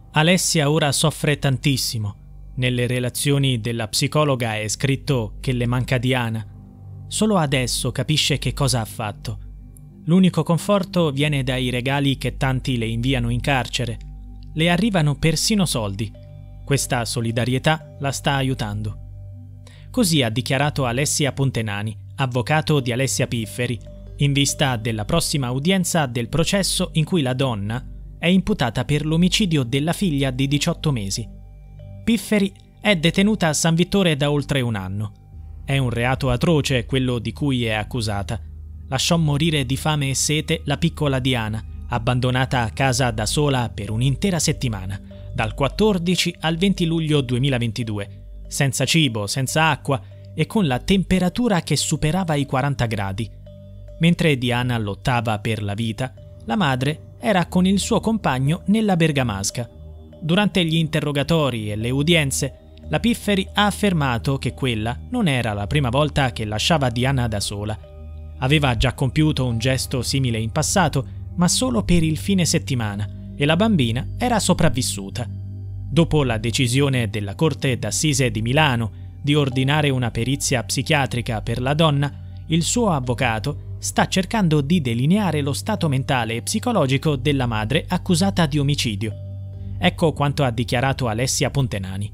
Alessia ora soffre tantissimo. Nelle relazioni della psicologa è scritto che le manca Diana. Solo adesso capisce che cosa ha fatto. L'unico conforto viene dai regali che tanti le inviano in carcere. Le arrivano persino soldi. Questa solidarietà la sta aiutando. Così ha dichiarato Alessia Pontenani, avvocato di Alessia Pifferi, in vista della prossima udienza del processo in cui la donna è imputata per l'omicidio della figlia di 18 mesi. Pifferi è detenuta a San Vittore da oltre un anno. È un reato atroce quello di cui è accusata. Lasciò morire di fame e sete la piccola Diana, abbandonata a casa da sola per un'intera settimana, dal 14 al 20 luglio 2022, senza cibo, senza acqua e con la temperatura che superava i 40 gradi. Mentre Diana lottava per la vita, la madre era con il suo compagno nella Bergamasca. Durante gli interrogatori e le udienze, la Pifferi ha affermato che quella non era la prima volta che lasciava Diana da sola. Aveva già compiuto un gesto simile in passato, ma solo per il fine settimana, e la bambina era sopravvissuta. Dopo la decisione della Corte d'Assise di Milano di ordinare una perizia psichiatrica per la donna, il suo avvocato sta cercando di delineare lo stato mentale e psicologico della madre accusata di omicidio. Ecco quanto ha dichiarato Alessia Pontenani.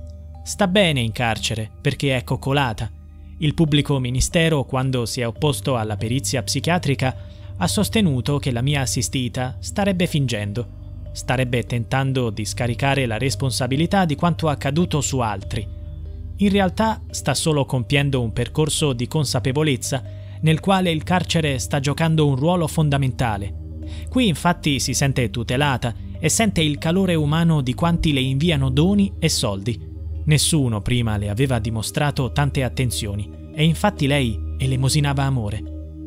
Sta bene in carcere perché è coccolata. Il pubblico ministero, quando si è opposto alla perizia psichiatrica, ha sostenuto che la mia assistita starebbe fingendo, starebbe tentando di scaricare la responsabilità di quanto accaduto su altri. In realtà sta solo compiendo un percorso di consapevolezza nel quale il carcere sta giocando un ruolo fondamentale. Qui infatti si sente tutelata e sente il calore umano di quanti le inviano doni e soldi. Nessuno prima le aveva dimostrato tante attenzioni e infatti lei elemosinava amore.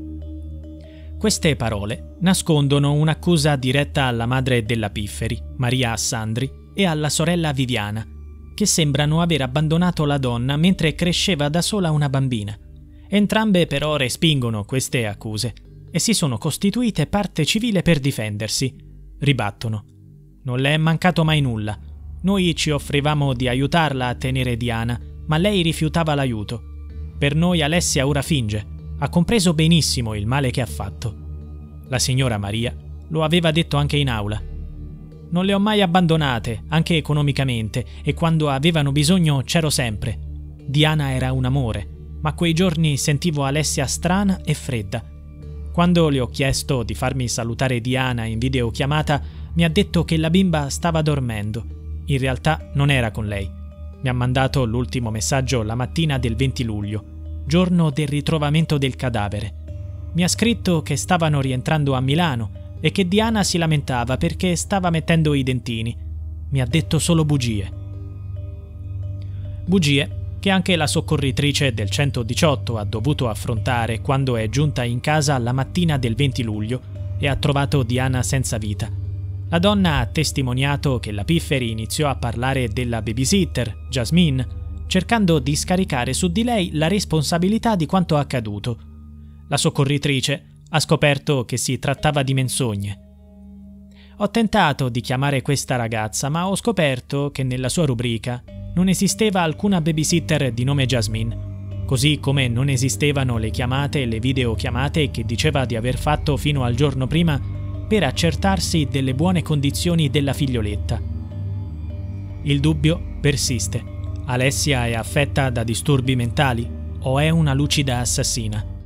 Queste parole nascondono un'accusa diretta alla madre della Pifferi, Maria Assandri, e alla sorella Viviana, che sembrano aver abbandonato la donna mentre cresceva da sola una bambina. Entrambe però respingono queste accuse e si sono costituite parte civile per difendersi. Ribattono: non le è mancato mai nulla. Noi ci offrivamo di aiutarla a tenere Diana, ma lei rifiutava l'aiuto. Per noi Alessia ora finge. Ha compreso benissimo il male che ha fatto. La signora Maria lo aveva detto anche in aula. Non le ho mai abbandonate, anche economicamente, e quando avevano bisogno c'ero sempre. Diana era un amore, ma quei giorni sentivo Alessia strana e fredda. Quando le ho chiesto di farmi salutare Diana in videochiamata, mi ha detto che la bimba stava dormendo. In realtà non era con lei. Mi ha mandato l'ultimo messaggio la mattina del 20 luglio, giorno del ritrovamento del cadavere. Mi ha scritto che stavano rientrando a Milano e che Diana si lamentava perché stava mettendo i dentini. Mi ha detto solo bugie. Bugie che anche la soccorritrice del 118 ha dovuto affrontare quando è giunta in casa la mattina del 20 luglio e ha trovato Diana senza vita. La donna ha testimoniato che la Pifferi iniziò a parlare della babysitter, Jasmine, cercando di scaricare su di lei la responsabilità di quanto accaduto. La soccorritrice ha scoperto che si trattava di menzogne. Ho tentato di chiamare questa ragazza, ma ho scoperto che nella sua rubrica non esisteva alcuna babysitter di nome Jasmine, così come non esistevano le chiamate e le videochiamate che diceva di aver fatto fino al giorno prima per accertarsi delle buone condizioni della figlioletta. Il dubbio persiste. Alessia è affetta da disturbi mentali o è una lucida assassina?